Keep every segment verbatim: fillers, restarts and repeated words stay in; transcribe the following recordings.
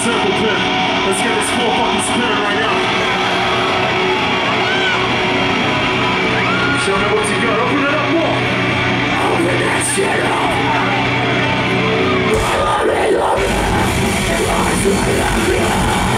circle pit. Let's get this floor fucking spinning right now. Show me what you got. Open it up more. Open that shit up. I love it, love it. I love it,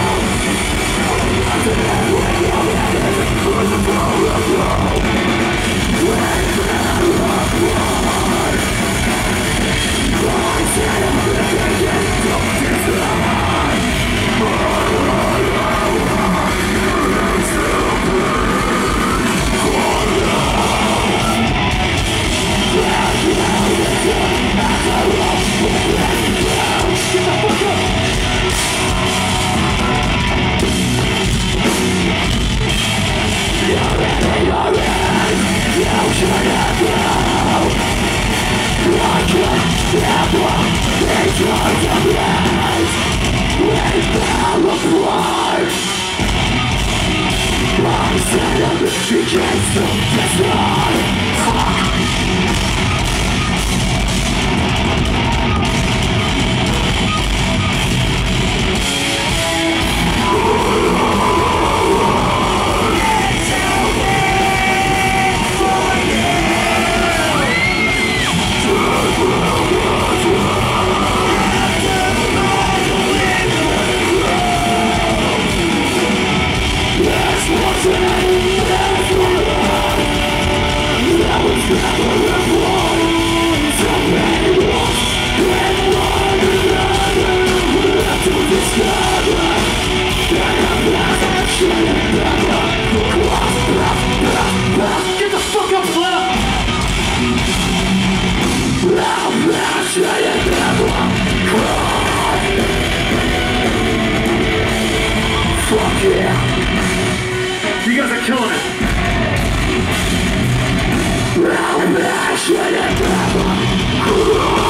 fuck yeah. You guys are killing it. I'm